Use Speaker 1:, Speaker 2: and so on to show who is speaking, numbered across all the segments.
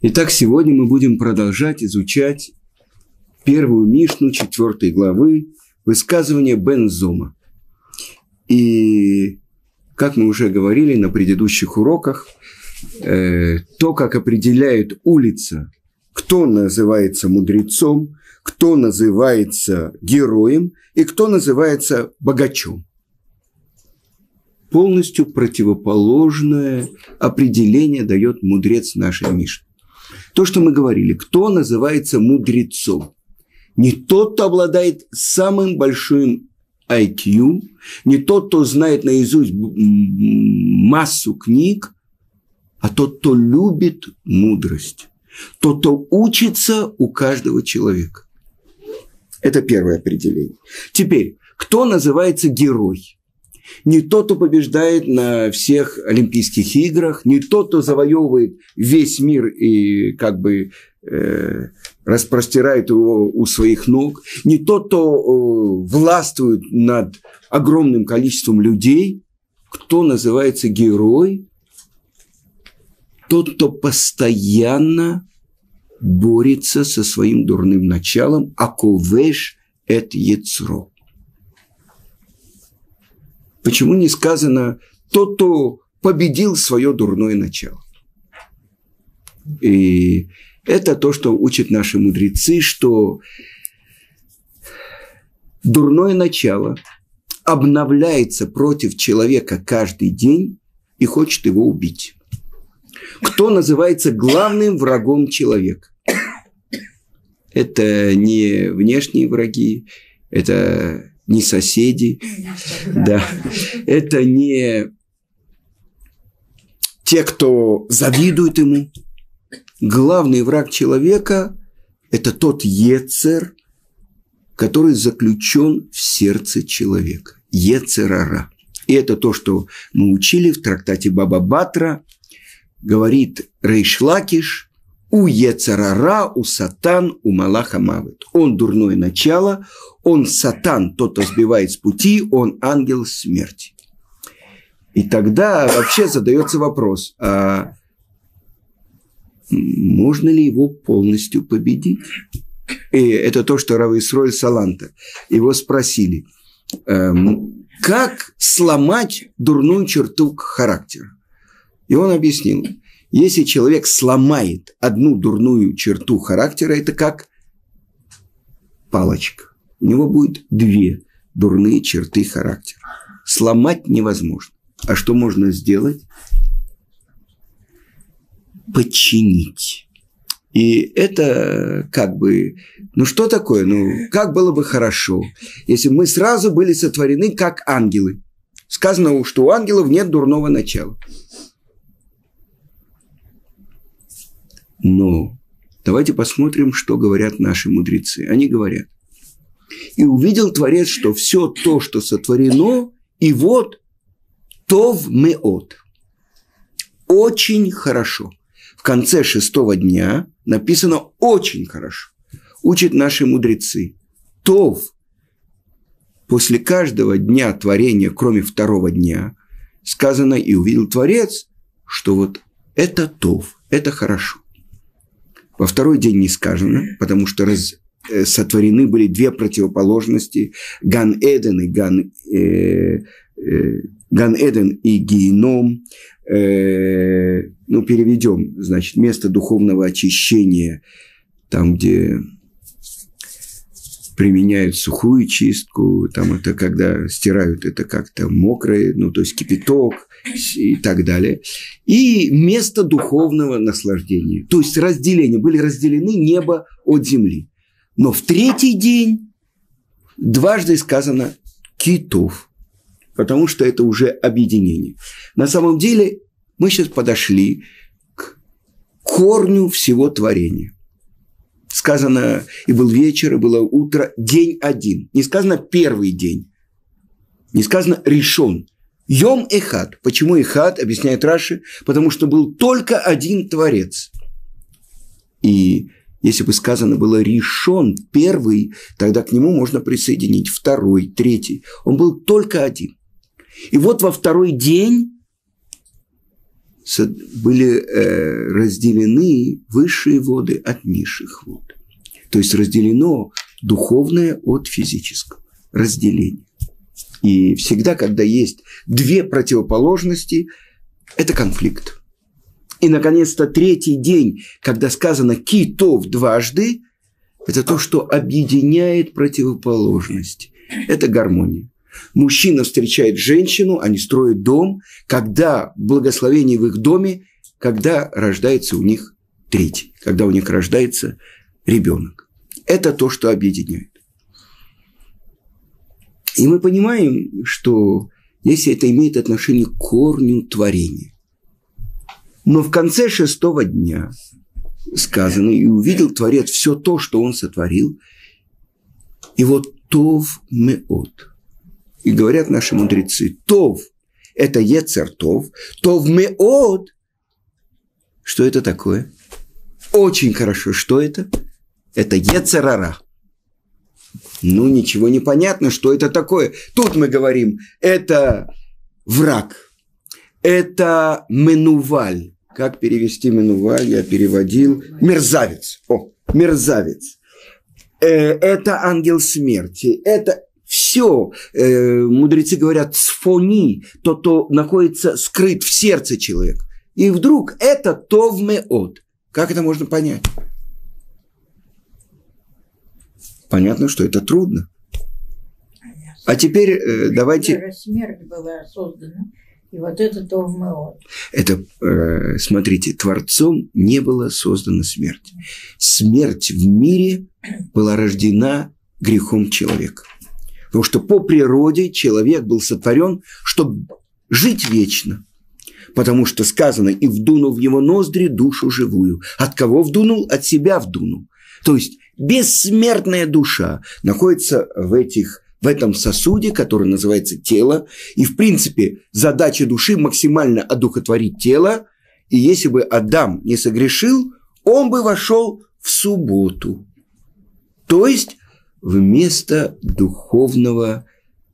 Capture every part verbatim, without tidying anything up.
Speaker 1: Итак, сегодня мы будем продолжать изучать первую Мишну четвертой главы высказывания Бен Зома. И, как мы уже говорили на предыдущих уроках, э, то, как определяет улица, кто называется мудрецом, кто называется героем и кто называется богачом. Полностью противоположное определение дает мудрец нашей Мишны. То, что мы говорили, кто называется мудрецом? Не тот, кто обладает самым большим ай кью, не тот, кто знает наизусть массу книг, а тот, кто любит мудрость, тот, кто учится у каждого человека. Это первое определение. Теперь, кто называется герой? Не тот, кто побеждает на всех Олимпийских играх, не тот, кто завоевывает весь мир и как бы э, распростирает его у своих ног, не тот, кто э, властвует над огромным количеством людей. Кто называется герой? Тот, кто постоянно борется со своим дурным началом, аковеш эт ецро. Почему не сказано тот, кто победил свое дурное начало? И это то, что учат наши мудрецы, что дурное начало обновляется против человека каждый день и хочет его убить. Кто называется главным врагом человека? Это не внешние враги, это не соседи, да. Это не те, кто завидует ему. Главный враг человека – это тот ецер, который заключен в сердце человека. Ецер ара. И это то, что мы учили в трактате Баба Батра. Говорит Рейш Лакиш: у ецер ара, у сатан, у малаха мавет. Он дурное начало, он сатан, тот, кто сбивает с пути, он ангел смерти. И тогда вообще задается вопрос, а можно ли его полностью победить? И это то, что Рав Исроэль Саланта. Его спросили, эм, как сломать дурную черту характера? И он объяснил, если человек сломает одну дурную черту характера, это как палочка. У него будет две дурные черты характера. Сломать невозможно. А что можно сделать? Подчинить. И это как бы, ну что такое? Ну, как было бы хорошо, если бы мы сразу были сотворены как ангелы. Сказано, что у ангелов нет дурного начала. Но давайте посмотрим, что говорят наши мудрецы. Они говорят: и увидел Творец, что все то, что сотворено, и вот тов меот. Очень хорошо. В конце шестого дня написано очень хорошо. Учат наши мудрецы. Тов. После каждого дня творения, кроме второго дня, сказано, и увидел Творец, что вот это тов, это хорошо. Во второй день не сказано, потому что раз, э, сотворены были две противоположности – Ган-Эден и Ган, э, э, Ган-Эден и Геном. Э, ну, переведем, значит, место духовного очищения, там, где применяют сухую чистку, там это когда стирают это как-то мокрое, ну, то есть кипяток и так далее. И место духовного наслаждения. То есть разделение. Были разделены небо от земли. Но в третий день дважды сказано китов. Потому что это уже объединение. На самом деле мы сейчас подошли к корню всего творения. Сказано, и был вечер, и было утро, день один. Не сказано первый день. Не сказано решен. Йом эхад. Почему эхад? Объясняет Раши. Потому что был только один Творец. И если бы сказано было решен первый, тогда к нему можно присоединить второй, третий. Он был только один. И вот во второй день были э, разделены высшие воды от низших вод. То есть разделено духовное от физического. Разделение. И всегда, когда есть две противоположности, это конфликт. И, наконец-то, третий день, когда сказано «ки-тов» дважды, это то, что объединяет противоположности. Это гармония. Мужчина встречает женщину, они строят дом, когда благословение в их доме, когда рождается у них третий, когда у них рождается ребенок. Это то, что объединяет. И мы понимаем, что если это имеет отношение к корню творения. Но в конце шестого дня сказано, и увидел Творец все то, что он сотворил, и вот тов меот. И говорят наши мудрецы, тов – это ецер тов, тов меот. Что это такое? Очень хорошо. Что это? Это ецер ара. Ну, ничего не понятно, что это такое. Тут мы говорим, это враг, это менуваль. Как перевести менуваль? Я переводил. Мерзавец. О, мерзавец. Э, это ангел смерти. Это все. Э, мудрецы говорят, сфони, то, то находится скрыт в сердце человека. И вдруг это тов меот. Как это можно понять? Понятно, что это трудно. А теперь э, давайте...
Speaker 2: Смерть была создана, и вот это тов меот.
Speaker 1: Это, э, смотрите, Творцом не была создана смерть. Смерть в мире была рождена грехом человека. Потому что по природе человек был сотворен, чтобы жить вечно. Потому что сказано, и вдунул в его ноздри душу живую. От кого вдунул? От себя вдунул. То есть бессмертная душа находится в, этих, в этом сосуде, который называется тело. И, в принципе, задача души максимально одухотворить тело. И если бы Адам не согрешил, он бы вошел в субботу. То есть вместо духовного,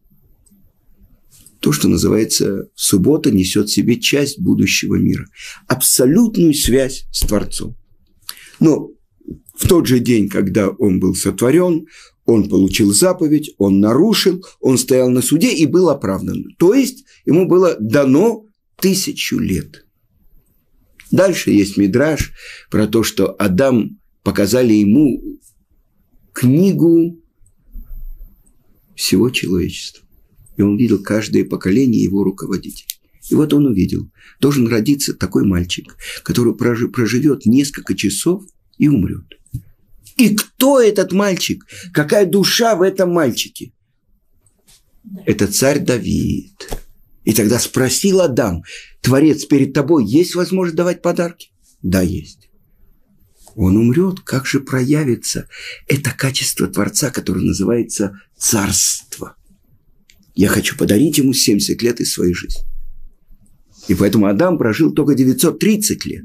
Speaker 1: то, что называется, суббота несет в себе часть будущего мира. Абсолютную связь с Творцом. Но в тот же день, когда он был сотворен, он получил заповедь, он нарушил, он стоял на суде и был оправдан. То есть ему было дано тысячу лет. Дальше есть мидраш про то, что Адам показали ему книгу всего человечества. И он видел каждое поколение его руководителей. И вот он увидел, должен родиться такой мальчик, который проживет несколько часов и умрет. И кто этот мальчик? Какая душа в этом мальчике? Это царь Давид. И тогда спросил Адам, Творец, перед тобой есть возможность давать подарки? Да, есть. Он умрет, как же проявится это качество Творца, которое называется царство? Я хочу подарить ему семьдесят лет из своей жизни. И поэтому Адам прожил только девятьсот тридцать лет.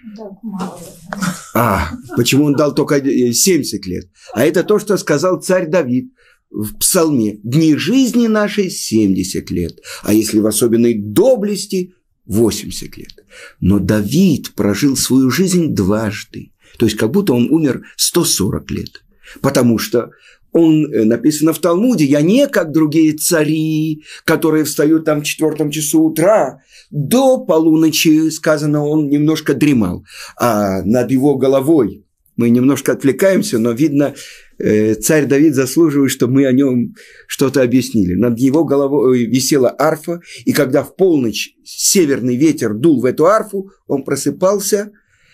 Speaker 1: А, почему он дал только семьдесят лет? А это то, что сказал царь Давид в псалме. Дни жизни нашей семьдесят лет, а если в особенной доблести восемьдесят лет. Но Давид прожил свою жизнь дважды. То есть как будто он умер сто сорок лет. Потому что он, написано в Талмуде, я не как другие цари, которые встают там в четвертом часу утра, до полуночи, сказано, он немножко дремал. А над его головой, мы немножко отвлекаемся, но видно, царь Давид заслуживает, чтобы мы о нем что-то объяснили. Над его головой висела арфа, и когда в полночь северный ветер дул в эту арфу, он просыпался.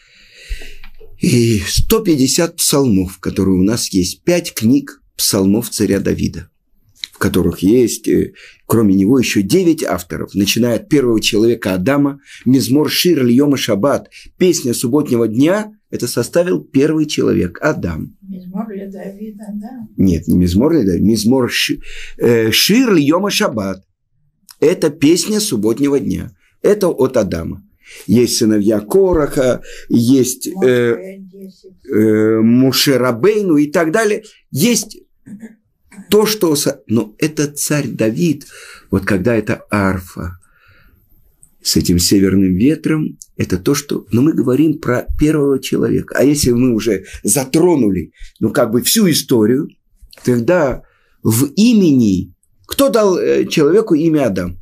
Speaker 1: И сто пятьдесят псалмов, которые у нас есть, пять книг псалмов царя Давида, в которых есть, кроме него, еще девять авторов, начиная от первого человека Адама, Мизмор шир льома шаббат, песня субботнего дня, это составил первый человек, Адам.
Speaker 2: Мизмор для Давида, да?
Speaker 1: Нет, не Мизмор для Давида, Мизмор шир, э, шир льома шаббат, это песня субботнего дня, это от Адама. Есть сыновья Кораха, есть э, э, Моше Рабейну и так далее. Есть то, что... Но это царь Давид, вот когда эта арфа с этим северным ветром, это то, что... Но мы говорим про первого человека. А если мы уже затронули, ну, как бы всю историю, тогда в имени... Кто дал человеку имя Адам?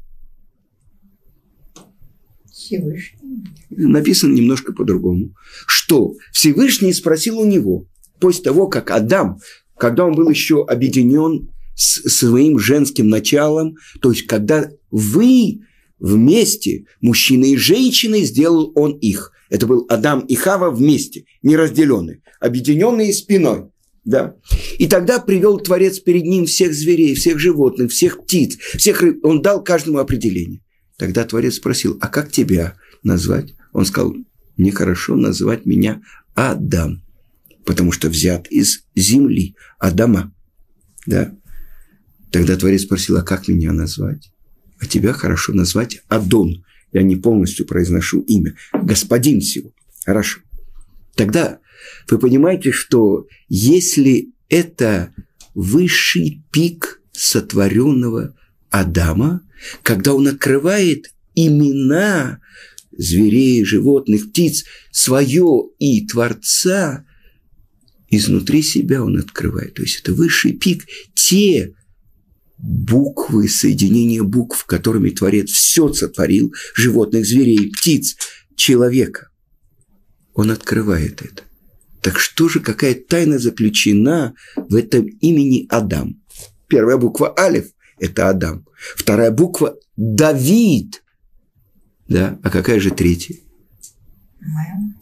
Speaker 2: Всевышний.
Speaker 1: Написано немножко по-другому. Что Всевышний спросил у него, после того, как Адам, когда он был еще объединен с своим женским началом, то есть когда вы вместе, мужчина и женщина, сделал он их. Это был Адам и Хава вместе, неразделенные, объединенные спиной. Да? И тогда привел Творец перед ним всех зверей, всех животных, всех птиц, всех рыб. Он дал каждому определение. Тогда Творец спросил, а как тебя назвать? Он сказал, нехорошо называть меня Адам, потому что взят из земли, Адама. Да? Тогда Творец спросил, а как меня назвать? А тебя хорошо назвать Адон. Я не полностью произношу имя. Господин всего. Хорошо. Тогда вы понимаете, что если это высший пик сотворенного Адама, когда он открывает имена зверей, животных, птиц, свое и Творца, изнутри себя он открывает. То есть это высший пик, те буквы, соединения букв, которыми Творец все сотворил, животных, зверей, птиц, человека. Он открывает это. Так что же, какая тайна заключена в этом имени Адам? Первая буква Алеф – это Адам. Вторая буква – Давид. Да? А какая же третья?
Speaker 2: Моя.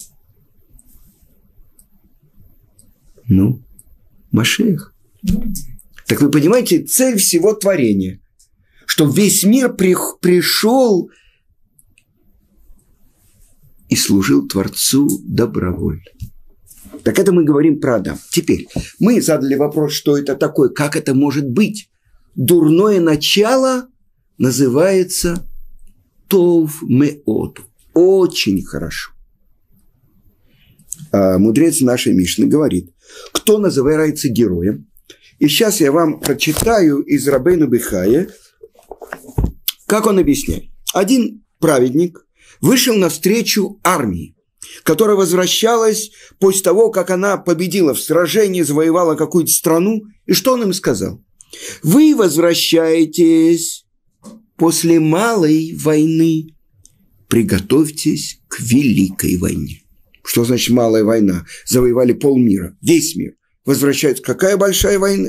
Speaker 1: Ну, Машиах.
Speaker 2: Ну.
Speaker 1: Так вы понимаете, цель всего творения, что весь мир при, пришел и служил Творцу добровольно. Так это мы говорим про Адам. Теперь мы задали вопрос, что это такое, как это может быть. Дурное начало называется Тов Меот. Очень хорошо. А мудрец нашей Мишны говорит, кто называется героем. И сейчас я вам прочитаю из Рабейну Бехая, как он объясняет. Один праведник вышел навстречу армии, которая возвращалась после того, как она победила в сражении, завоевала какую-то страну. И что он им сказал? Вы возвращаетесь после малой войны. Приготовьтесь к великой войне. Что значит малая война? Завоевали полмира, весь мир. Возвращаются. Какая большая война?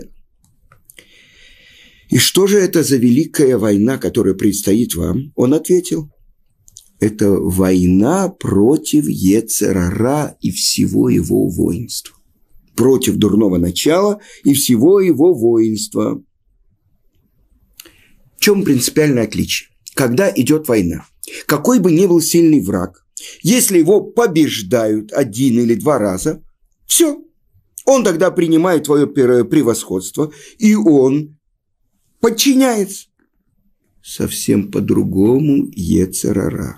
Speaker 1: И что же это за великая война, которая предстоит вам? Он ответил. Это война против Йецер ара и всего его воинства. Против дурного начала и всего его воинства. В чем принципиальное отличие? Когда идет война, какой бы ни был сильный враг, если его побеждают один или два раза, все. Он тогда принимает твое превосходство, и он подчиняется. Совсем по-другому Йецер ара.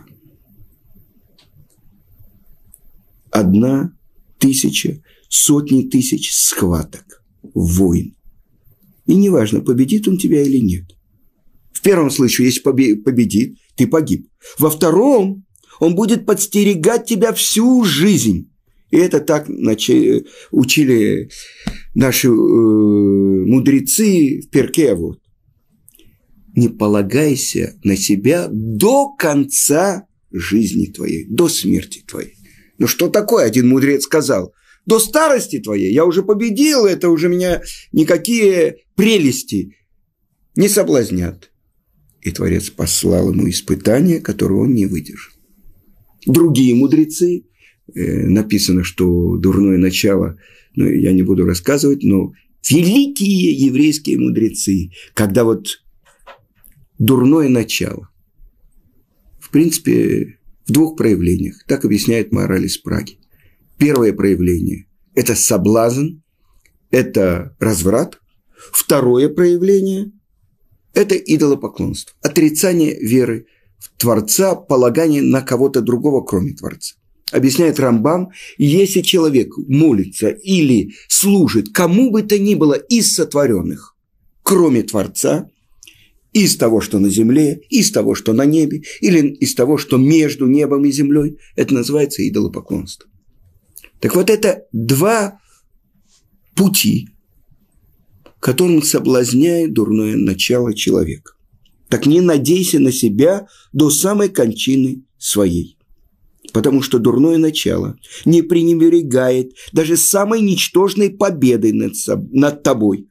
Speaker 1: Одна тысяча, сотни тысяч схваток, войн. И неважно, победит он тебя или нет. В первом случае, если победит, ты погиб. Во втором, он будет подстерегать тебя всю жизнь. И это так учили наши э, мудрецы в Перке Авот. Не полагайся на себя до конца жизни твоей, до смерти твоей. Ну что такое, один мудрец сказал, до старости твоей я уже победил, это уже меня никакие прелести не соблазнят. И Творец послал ему испытание, которого он не выдержал. Другие мудрецы, э, написано, что дурное начало, ну, я не буду рассказывать, но великие еврейские мудрецы, когда вот дурное начало, в принципе, в двух проявлениях, так объясняет Маораль из Праги. Первое проявление – это соблазн, это разврат. Второе проявление – это идолопоклонство, отрицание веры в Творца, полагание на кого-то другого, кроме Творца. Объясняет Рамбам, если человек молится или служит кому бы то ни было из сотворенных, кроме Творца, из того, что на земле, из того, что на небе, или из того, что между небом и землей. Это называется идолопоклонство. Так вот, это два пути, которым соблазняет дурное начало человека. Так не надейся на себя до самой кончины своей. Потому что дурное начало не пренебрегает даже самой ничтожной победой над, над тобой,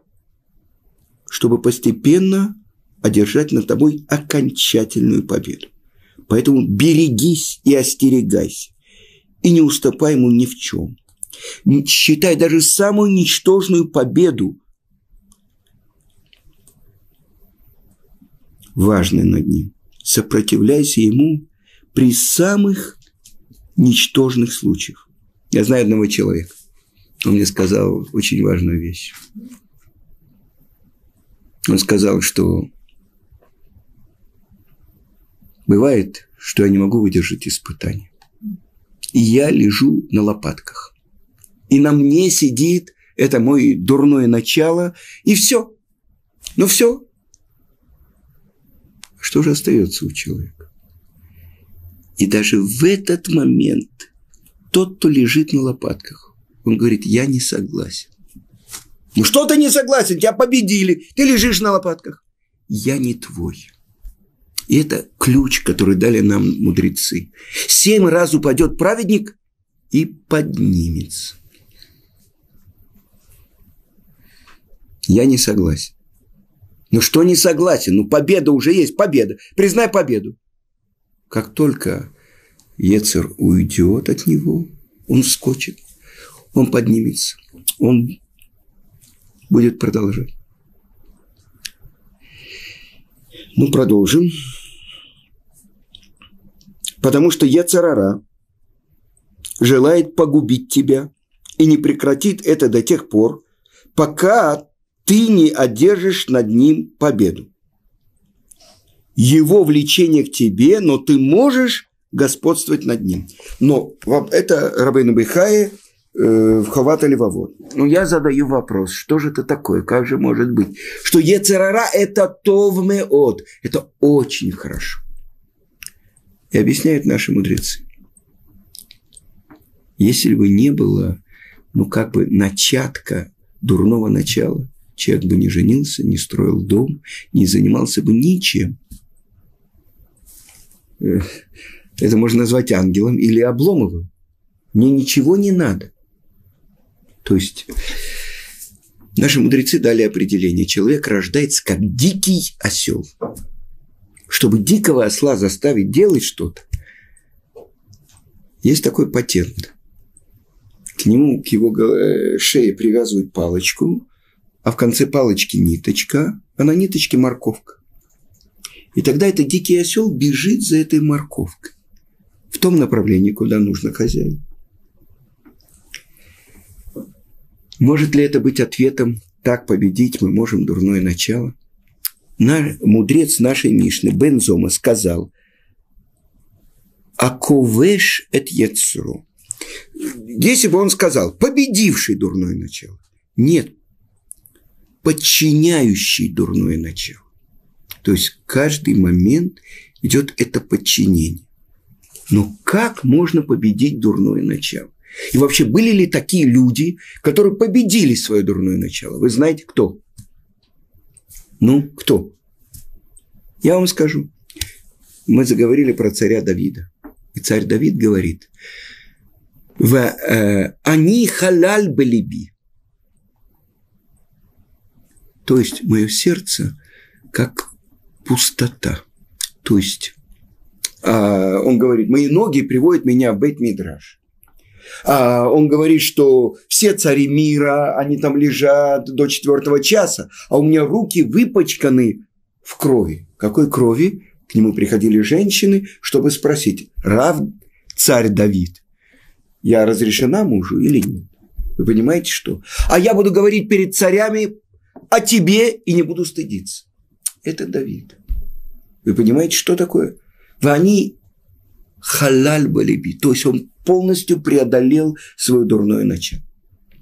Speaker 1: чтобы постепенно одержать над тобой окончательную победу. Поэтому берегись и остерегайся, и не уступай ему ни в чем. Считай даже самую ничтожную победу важной над ним. Сопротивляйся ему при самых ничтожных случаях. Я знаю одного человека. Он мне сказал очень важную вещь. Он сказал, что бывает, что я не могу выдержать испытания. И я лежу на лопатках. И на мне сидит это мое дурное начало, и все. Ну все. Что же остается у человека? И даже в этот момент тот, кто лежит на лопатках, он говорит: я не согласен. Ну что ты не согласен? Тебя победили. Ты лежишь на лопатках. Я не твой. И это ключ, который дали нам мудрецы. Семь раз упадет праведник и поднимется. Я не согласен. Ну что не согласен? Ну победа уже есть, победа. Признай победу. Как только Йецер уйдет от него, он вскочит, он поднимется, он будет продолжать. Ну, продолжим. Потому что Йецер ара желает погубить тебя и не прекратит это до тех пор, пока ты не одержишь над ним победу. Его влечение к тебе, но ты можешь господствовать над ним. Но это Рабейну Бехая э, в Хават Левавот. Но я задаю вопрос, что же это такое, как же может быть, что Йецер ара – это тов меот, это очень хорошо. И объясняют наши мудрецы. Если бы не было, ну как бы начатка дурного начала, человек бы не женился, не строил дом, не занимался бы ничем. Это можно назвать ангелом или Обломовым. Мне ничего не надо. То есть наши мудрецы дали определение. Человек рождается как дикий осел. Чтобы дикого осла заставить делать что-то, есть такой патент. К нему, к его шее привязывают палочку, а в конце палочки ниточка, а на ниточке морковка. И тогда этот дикий осел бежит за этой морковкой в том направлении, куда нужно хозяину. Может ли это быть ответом: так победить мы можем дурное начало? Наш, мудрец нашей Мишны Бен Зома сказал: «Аковеш эт Йецру». Если бы он сказал: победивший дурное начало. Нет, подчиняющий дурное начало. То есть каждый момент идет это подчинение. Но как можно победить дурное начало? И вообще, были ли такие люди, которые победили свое дурное начало? Вы знаете, кто? Ну, кто? Я вам скажу. Мы заговорили про царя Давида. И царь Давид говорит: «Они халаль белиби». То есть, мое сердце как пустота. То есть, он говорит: мои ноги приводят меня в Бейт-Мидраш. Он говорит, что все цари мира, они там лежат до четвертого часа, а у меня руки выпачканы в крови. Какой крови? К нему приходили женщины, чтобы спросить: Рав, царь Давид, я разрешена мужу или нет? Вы понимаете, что? А я буду говорить перед царями о тебе и не буду стыдиться. Это Давид. Вы понимаете, что такое? Вани халаль балиби. То есть он полностью преодолел свое дурное начало.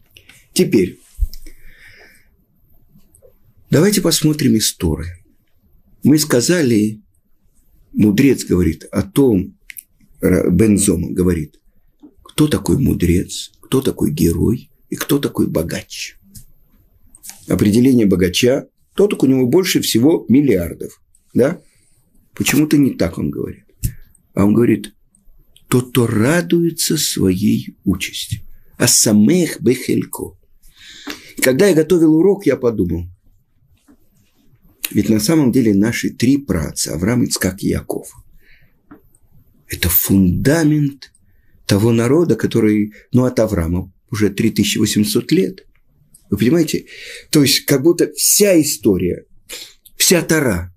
Speaker 1: Теперь давайте посмотрим из Торы. Мы сказали, мудрец говорит о том, Бен Зома говорит, кто такой мудрец, кто такой герой и кто такой богач. Определение богача – тот, у него больше всего миллиардов. Да? Почему-то не так он говорит. А он говорит, тот, кто радуется своей участи. Асамех бехелько. Когда я готовил урок, я подумал, ведь на самом деле наши три праотца, Авраам, Ицхак и Яков, это фундамент того народа, который, ну, от Авраама уже три тысячи восемьсот лет. Вы понимаете? То есть, как будто вся история, вся Тора,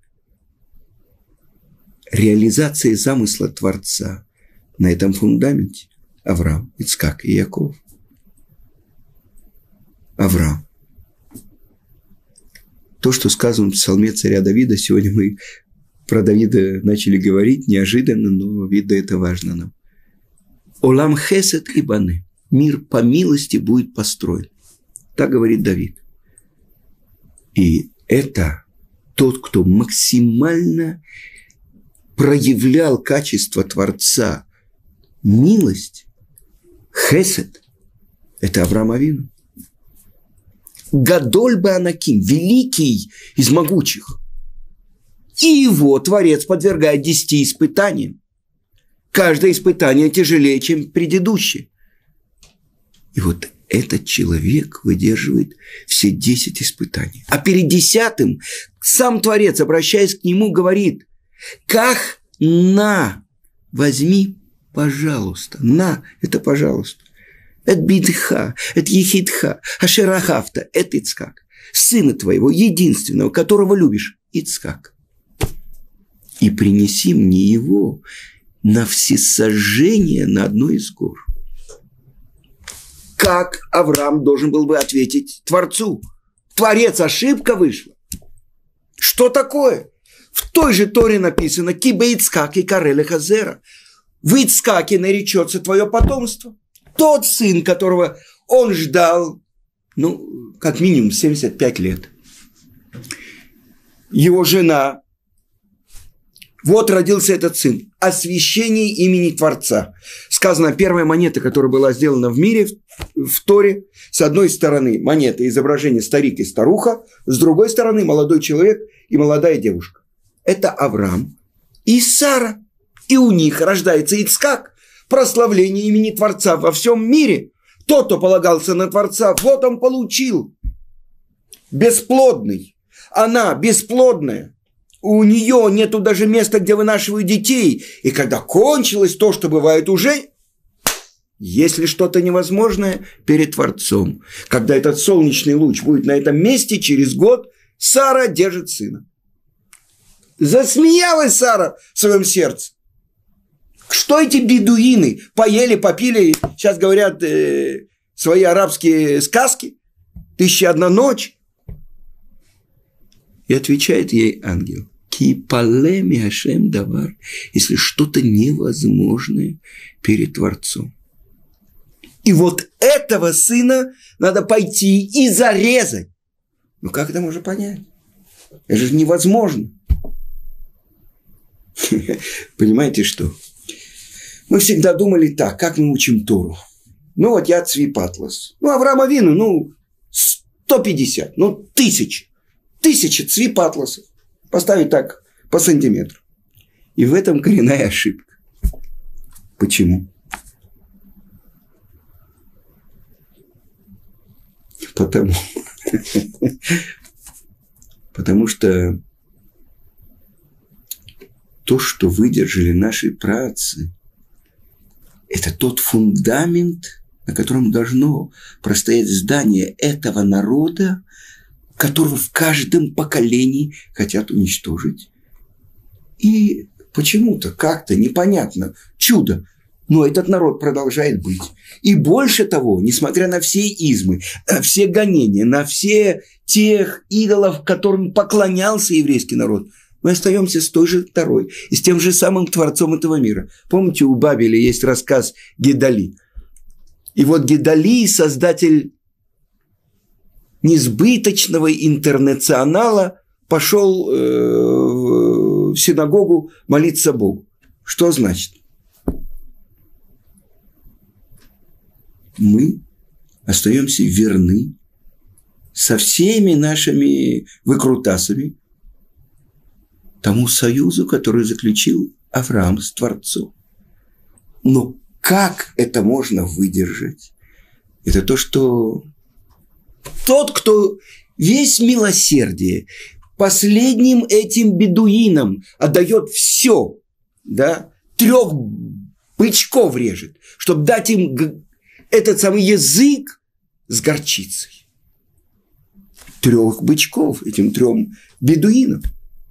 Speaker 1: реализация замысла Творца на этом фундаменте. Авраам, Ицхак и Яков. Авраам. То, что сказано в псалме царя Давида, сегодня мы про Давида начали говорить неожиданно, но, видно, это важно нам. Олам хесед и бане. Мир по милости будет построен. Так говорит Давид. И это тот, кто максимально проявлял качество Творца, милость, хесед, это Авраам Авину. Гадоль Беанаким, великий из могучих. И его Творец подвергает десяти испытаниям. Каждое испытание тяжелее, чем предыдущее. И вот этот человек выдерживает все десять испытаний. А перед десятым сам Творец, обращаясь к нему, говорит, как на, возьми, пожалуйста. На, это пожалуйста. Это бидха, это ехидха, ашерахавта, это Ицхак. Сына твоего, единственного, которого любишь, Ицхак. И принеси мне его на всесожжение на одной из гор. Как Авраам должен был бы ответить Творцу? Творец, ошибка вышла. Что такое? В той же Торе написано «Кибе Ицхак и кареле хазера». В Ицхаке наречется твое потомство. Тот сын, которого он ждал, ну, как минимум семьдесят пять лет. Его жена. Вот родился этот сын. Освящение имени Творца. Сказано, первая монета, которая была сделана в мире, в, в Торе, с одной стороны монета, изображение старик и старуха, с другой стороны молодой человек и молодая девушка. Это Авраам и Сара. И у них рождается Ицхак. Прославление имени Творца во всем мире. Тот, кто полагался на Творца, вот он получил. Бесплодный. Она бесплодная. У нее нету даже места, где вынашивают детей. И когда кончилось то, что бывает уже, если что-то невозможное, перед Творцом. Когда этот солнечный луч будет на этом месте, через год Сара держит сына. Засмеялась Сара в своем сердце. Что эти бедуины поели, попили, сейчас говорят э, свои арабские сказки, «Тысяча и одна ночь». И отвечает ей ангел, «Ки палеми Ашем давар», если что-то невозможное перед Творцом. И вот этого сына надо пойти и зарезать. Ну как это можно понять? Это же невозможно. Понимаете что? Мы всегда думали так, как мы учим Тору. Ну, вот я Цви Патлас. Ну, Авраам Авину, ну, сто пятьдесят, ну, тысяча. Тысяча Цви Патласов. Поставить так по сантиметру. И в этом коренная ошибка. Почему? Потому, Потому что то, что выдержали наши праотцы, это тот фундамент, на котором должно простоять здание этого народа, которого в каждом поколении хотят уничтожить. И почему-то, как-то непонятно, чудо, но этот народ продолжает быть. И больше того, несмотря на все измы, все гонения, на все тех идолов, которым поклонялся еврейский народ, мы остаемся с той же Торой и с тем же самым Творцом этого мира. Помните, у Бабеля есть рассказ Гедали. И вот Гедали, создатель несбыточного интернационала, пошел э, в синагогу молиться Богу. Что значит? Мы остаемся верны со всеми нашими выкрутасами тому союзу, который заключил Авраам с Творцом. Но как это можно выдержать? Это то, что тот, кто весь милосердие, последним этим бедуинам отдает все, да, трех бычков режет, чтобы дать им этот самый язык с горчицей. Трех бычков, этим трем бедуинам.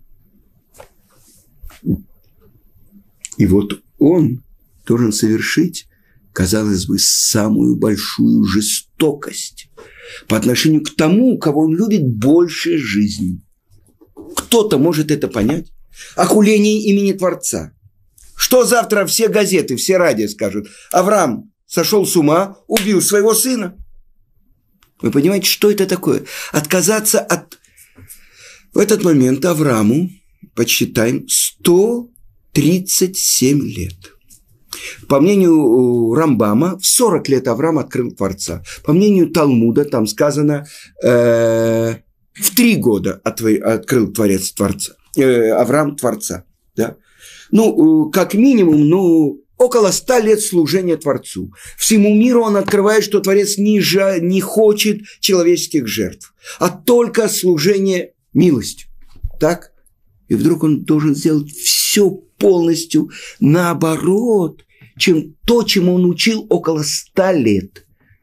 Speaker 1: И вот он должен совершить, казалось бы, самую большую жестокость по отношению к тому, кого он любит больше жизни. Кто-то может это понять. Охуление имени Творца. Что завтра все газеты, все радио скажут? Авраам сошел с ума, убил своего сына. Вы понимаете, что это такое? Отказаться от... В этот момент Аврааму, подсчитаем, сто тридцать семь лет. По мнению Рамбама, в сорок лет Авраам открыл Творца. По мнению Талмуда, там сказано, э, в три года открыл Творец Творца. Э, Авраам Творца. Да? Ну, как минимум, ну, около ста лет служения Творцу. Всему миру он открывает, что Творец не, жа, не хочет человеческих жертв, а только служение милостью. Так? И вдруг он должен сделать все полностью наоборот, чем то, чему он учил около ста лет.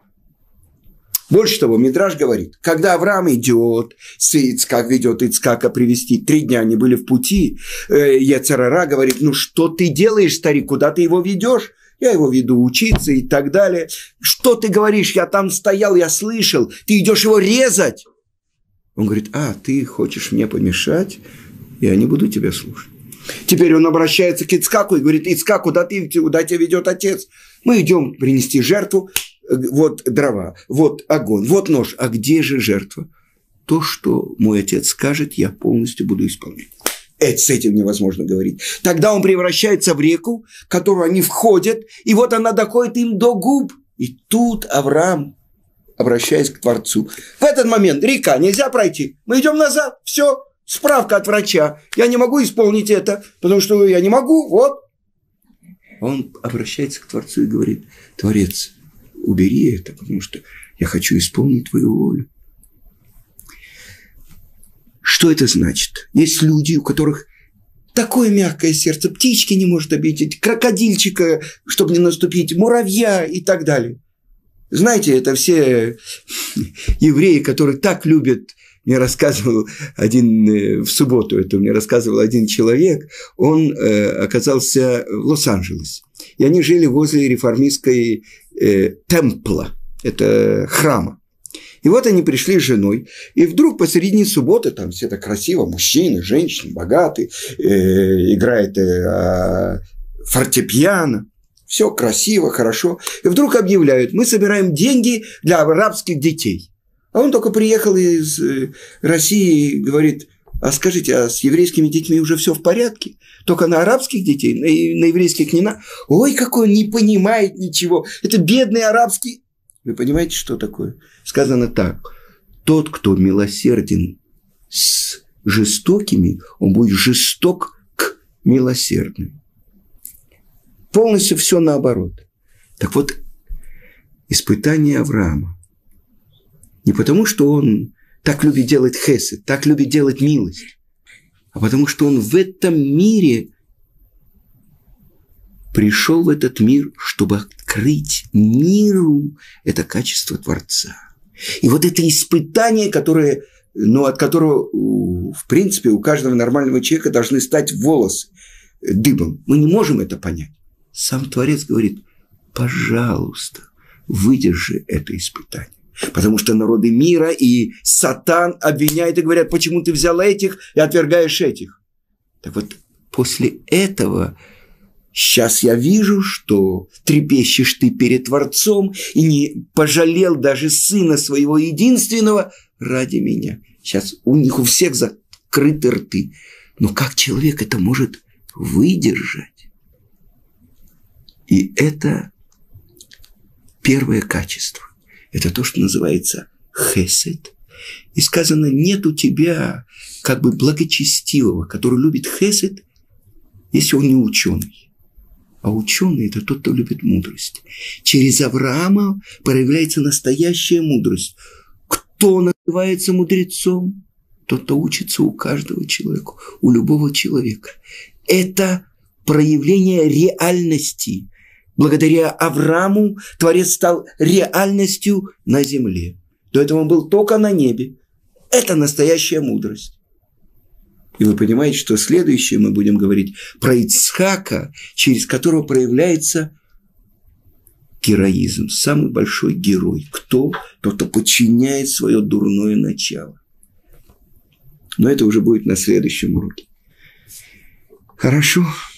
Speaker 1: Больше того, Мидраш говорит, когда Авраам идет, Ицхак ведет Ицхака привести, три дня они были в пути, э, Йецер ара говорит, ну что ты делаешь, старик, куда ты его ведешь? Я его веду учиться и так далее. Что ты говоришь, я там стоял, я слышал, ты идешь его резать. Он говорит, а, ты хочешь мне помешать, я не буду тебя слушать. Теперь он обращается к Ицхаку и говорит, Ицхак, куда, ты, куда тебя ведет отец? Мы идем принести жертву. Вот дрова, вот огонь, вот нож. А где же жертва? То, что мой отец скажет, я полностью буду исполнять. Это с этим невозможно говорить. Тогда он превращается в реку, в которую они входят, и вот она доходит им до губ. И тут Авраам, обращаясь к Творцу, в этот момент река, нельзя пройти. Мы идем назад, все, справка от врача. Я не могу исполнить это, потому что я не могу, вот. Он обращается к Творцу и говорит, Творец, убери это, потому что я хочу исполнить твою волю. Что это значит? Есть люди, у которых такое мягкое сердце, птички не может обидеть, крокодильчика, чтобы не наступить, муравья и так далее. Знаете, это все евреи, которые так любят. Мне рассказывал один, в субботу это мне рассказывал один человек, он э, оказался в Лос-Анджелесе. И они жили возле реформистской э, темпла, это храма. И вот они пришли с женой, и вдруг посередине субботы, там все так красиво, мужчины, женщины, богатые, э, играет э, фортепиано, все красиво, хорошо. И вдруг объявляют, мы собираем деньги для арабских детей. А он только приехал из России и говорит, а скажите, а с еврейскими детьми уже все в порядке? Только на арабских детей, на, на еврейских не на... Ой, какой он не понимает ничего. Это бедный арабский... Вы понимаете, что такое? Сказано так. Тот, кто милосерден с жестокими, он будет жесток к милосердным. Полностью все наоборот. Так вот, испытание Авраама. Не потому, что он так любит делать хесед, так любит делать милость, а потому, что он в этом мире пришел в этот мир, чтобы открыть миру это качество Творца. И вот это испытание, которое, ну, от которого, в принципе, у каждого нормального человека должны стать волосы дыбом. Мы не можем это понять. Сам Творец говорит, пожалуйста, выдержи это испытание. Потому что народы мира и Сатан обвиняют и говорят, почему ты взял этих и отвергаешь этих. Так вот, после этого сейчас я вижу, что трепещешь ты перед Творцом и не пожалел даже сына своего единственного ради меня. Сейчас у них у всех закрыты рты. Но как человек это может выдержать? И это первое качество. Это то, что называется хесед. И сказано, нет у тебя как бы благочестивого, который любит хесед, если он не ученый. А ученый – это тот, кто любит мудрость. Через Авраама проявляется настоящая мудрость. Кто называется мудрецом? Тот, кто учится у каждого человека, у любого человека. Это проявление реальности. Благодаря Аврааму Творец стал реальностью на земле. До этого он был только на небе. Это настоящая мудрость. И вы понимаете, что следующее мы будем говорить про Ицхака, через которого проявляется героизм. Самый большой герой. Кто? Тот, кто подчиняет свое дурное начало. Но это уже будет на следующем уроке. Хорошо.